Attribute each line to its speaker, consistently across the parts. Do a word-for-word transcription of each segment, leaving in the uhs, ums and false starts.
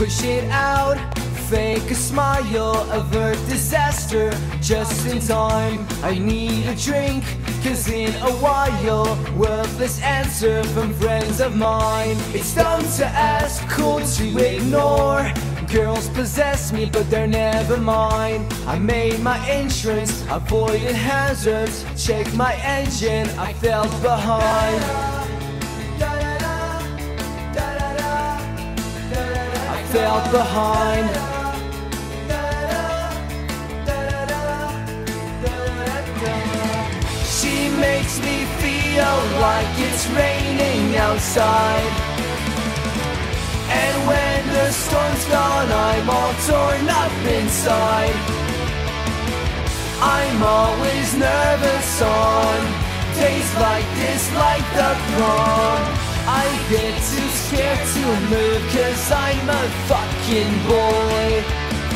Speaker 1: push it out, fake a smile, avert disaster just in time. I need a drink, cause in a while, worthless answer from friends of mine. It's dumb to ask, cool to ignore. Girls possess me, but they're never mine. I made my entrance, avoided hazards, checked my engine, I felt behind. I felt behind. She makes me feel like it's raining outside. And when the storm's gone, I'm all torn up inside. I'm always nervous on days like this, like the prom. I get too scared to move, cause I'm a fucking boy.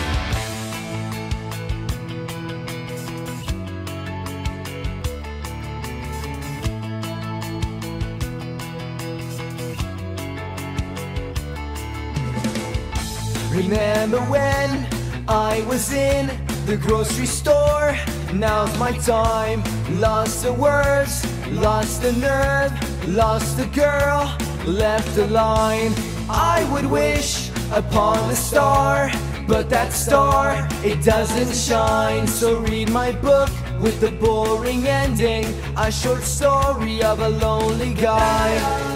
Speaker 1: Remember when I was in the grocery store? Now's my time. Lost the words, lost the nerve, lost the girl, left the line. I would wish upon a star, but that star, it doesn't shine. So read my book with the boring ending, a short story of a lonely guy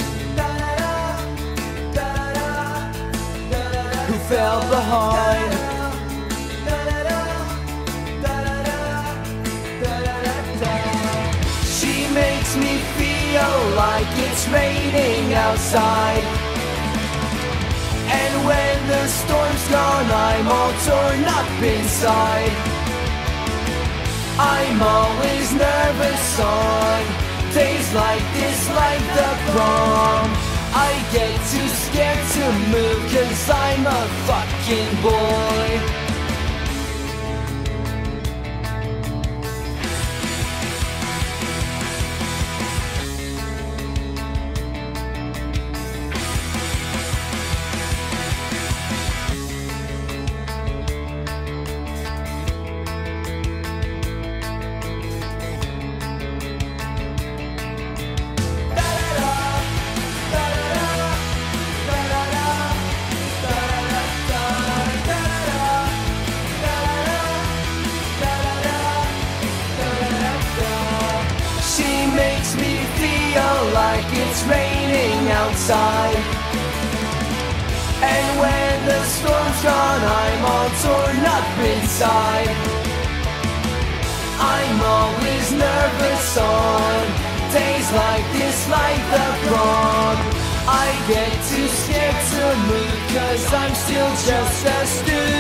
Speaker 1: who fell behind. She makes me feel like it's raining outside. And when the storm's gone, I'm all torn up inside. I'm always nervous on days like this, like the prom. I get too scared to move, cause I'm a fucking boy. Makes me feel like it's raining outside. And when the storm's gone, I'm all torn up inside. I'm always nervous on days like this, like the prom. I get too scared to move, cause I'm still just a student.